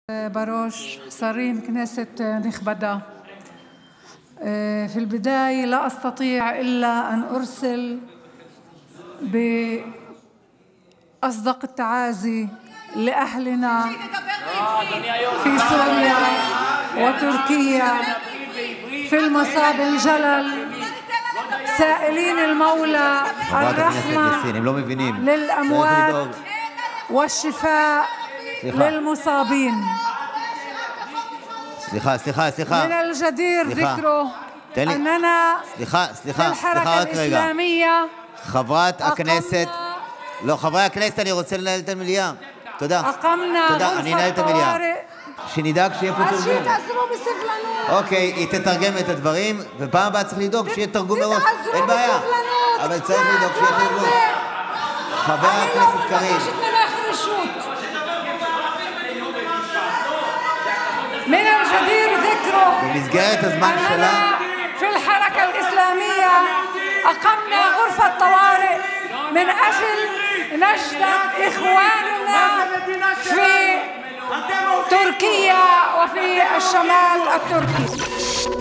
باروش صارين كنيسة نخبدا. في البداية لا أستطيع إلا أن أرسل بأصدق التعازي لأهلنا في سوريا وتركيا في المصاب الجلل، سائلين المولى الرحمة للأموات والشفاء للمصابين. من الجدير ذكره أننا في الحركة الإسلامية חברת הכנסת, לא, חברי הכנסת, אני רוצה לנהל את המליאה. תודה. תודה, אני אנהל את המליאה. שנדאג שיהיה פה תרגום. אז שיתעזרו בסבלנות. אוקיי, היא תתרגם את הדברים, ופעם הבאה צריך לדאוג שיהיה תרגום מראש. אין בעיה. אבל צריך לדאוג שיהיה תרגום. חבר הכנסת קריב. من الجدير ذكره במסגרת הזמן שלה في الحركة الإسلامية أقمنا غرفة طوارئ من أجل نجدة إخواننا في تركيا وفي الشمال التركي.